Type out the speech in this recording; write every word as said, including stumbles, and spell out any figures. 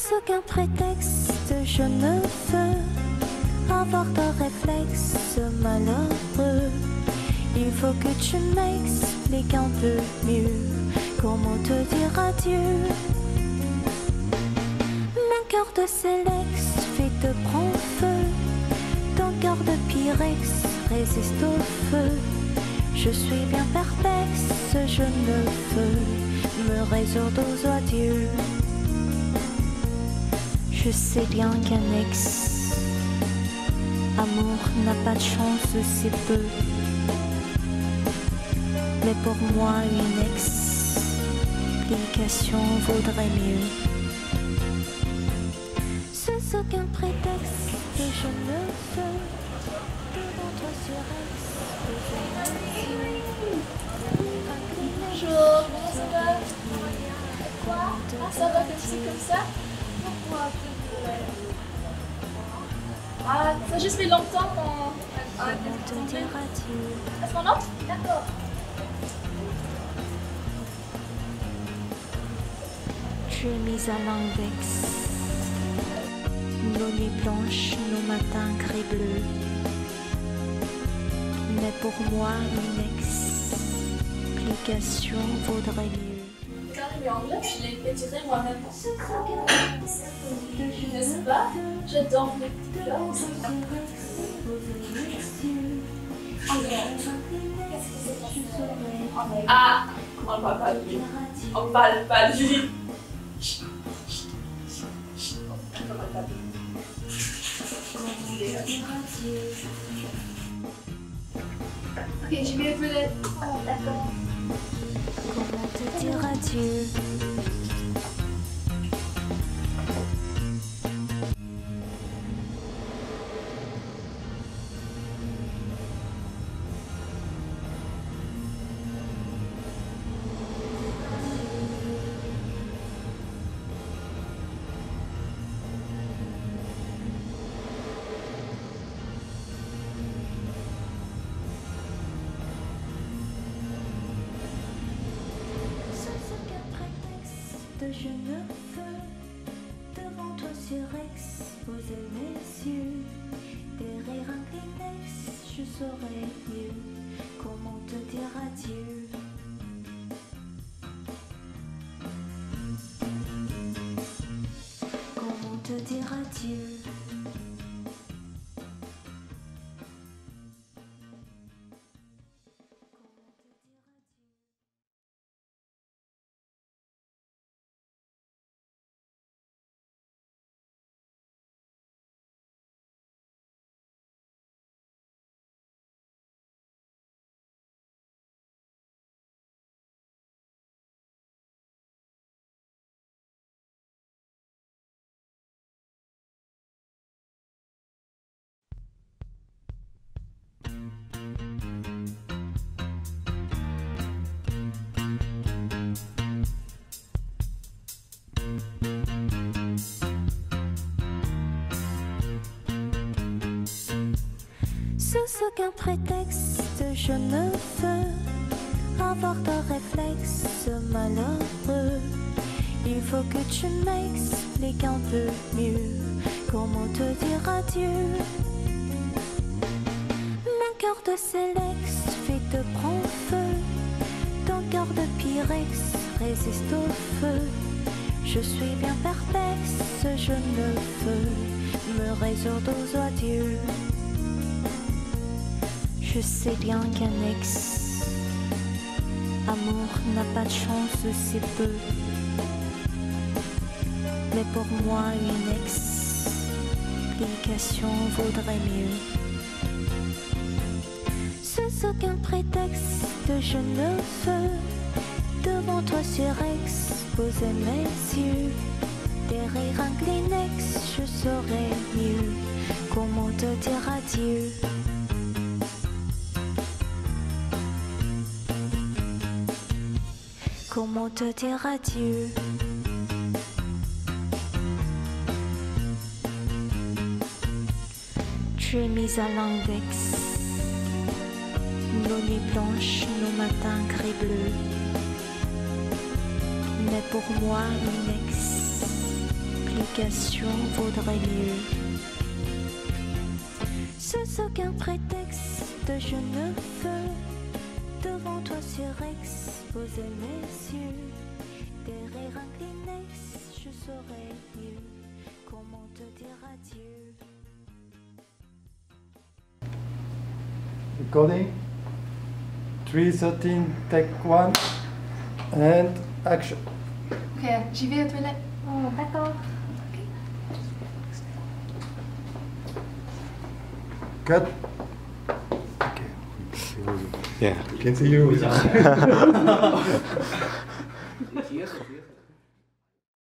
Sans aucun prétexte, je ne veux avoir de réflexe malheureux. Il faut que tu m'expliques un peu mieux comment te dire adieu. Mon cœur de sélex fait te prendre feu. Ton cœur de pyrex résiste au feu. Je suis bien perplexe, je ne veux me résoudre aux adieux. Je sais bien qu'un ex amour n'a pas de chance si peu. Mais pour moi une explication vaudrait mieux. Sans aucun prétexte, je ne veux devant toi sur ex. Bonjour, comment ça va? Quoi? Ah, ça va comme ci, comme ça? Pourquoi? Ah, ça a juste fait longtemps qu'on... Ah, à ce moment-là? D'accord. Tu es mise à l'index. Nos nuits blanches, nos matins gris-bleus. Mais pour moi, une explication vaudrait mieux. Quand il est anglais, je l'ai pétiré moi-même. N'est-ce pas? J'adore les petits plats. Ah, on ne parle pas de lui. On ne parle pas de lui. On ne parle pas de lui. Ok, je vais appeler. Oh, d'accord. Comment te dire adieu? Je ne veux devant toi sur ex poser mes yeux. Derrière un Kleenex, je saurais mieux comment te dire adieu. Comment te dire adieu. Sans aucun prétexte, je ne veux avoir de réflexe malheureux. Il faut que tu m'expliques un peu mieux comment te dire adieu. Mon cœur de sélex fait te prendre feu. Ton cœur de pyrex résiste au feu. Je suis bien perplexe, je ne veux me résoudre aux adieux. Je sais bien qu'un ex amour n'a pas de chance si peu. Mais pour moi une explication vaudrait mieux. Sans aucun prétexte, je ne veux devant toi sur ex poser mes yeux. Derrière un Kleenex, je saurais mieux comment te dire adieu. Comment te dire adieu? Tu es mise à l'index. Nos nuits blanches, nos matins explication vaudrait mieux. Sans aucun prétexte de je ne veux devant toi surexposer mes yeux. Derrière un Kleenex, je saurais mieux comment te dire adieu. Recording. three thirteen, take one, and action. Ok, j'y vais aux toilettes. Oh, d'accord. Cut. Okay. Yeah. Can see you. Sí, eso, sí, eso.